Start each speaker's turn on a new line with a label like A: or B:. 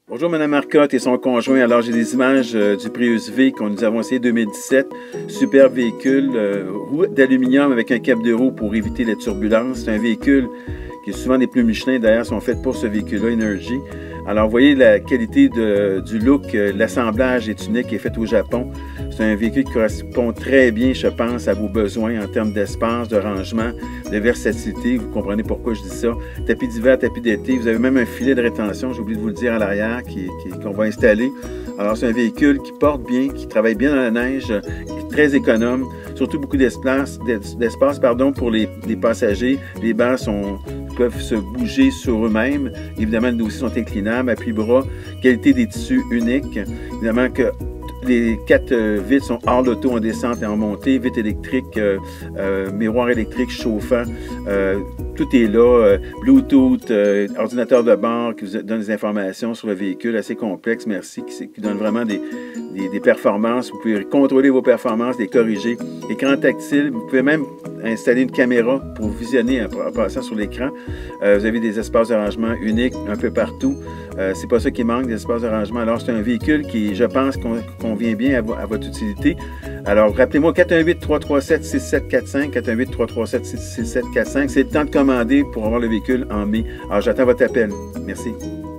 A: Bonjour Mme Marcotte et son conjoint. Alors j'ai des images du Prius V que nous avons essayé 2017. Superbe véhicule, roue d'aluminium avec un cap de roue pour éviter les turbulences. C'est un véhicule qui est souvent des pneus Michelin d'ailleurs sont faits pour ce véhicule-là, Energy. Alors vous voyez la qualité du look, l'assemblage est unique, est fait au Japon. C'est un véhicule qui correspond très bien, je pense, à vos besoins en termes d'espace, de rangement, de versatilité. Vous comprenez pourquoi je dis ça. Tapis d'hiver, tapis d'été. Vous avez même un filet de rétention, j'ai oublié de vous le dire à l'arrière, qu'on va installer. Alors c'est un véhicule qui porte bien, qui travaille bien dans la neige, qui est très économe, surtout beaucoup d'espace pour les passagers. Les bancs peuvent se bouger sur eux-mêmes. Évidemment, les dossiers sont inclinables, appui-bras, qualité des tissus unique. Évidemment que les 4 vitres sont hors l'auto en descente et en montée, vitres électriques, miroir électrique chauffant, tout est là, Bluetooth, ordinateur de bord qui vous donne des informations sur le véhicule assez complexe, merci, qui donne vraiment des performances. Vous pouvez contrôler vos performances, les corriger. Écran tactile, vous pouvez même installer une caméra pour visionner en passant sur l'écran. Vous avez des espaces de rangement uniques un peu partout. C'est pas ça qui manque, des espaces de rangement. Alors, c'est un véhicule qui, je pense, convient bien à votre utilité. Alors, rappelez-moi 418-337-6745, 418-337-6745. C'est le temps de commander pour avoir le véhicule en mai. Alors, j'attends votre appel. Merci.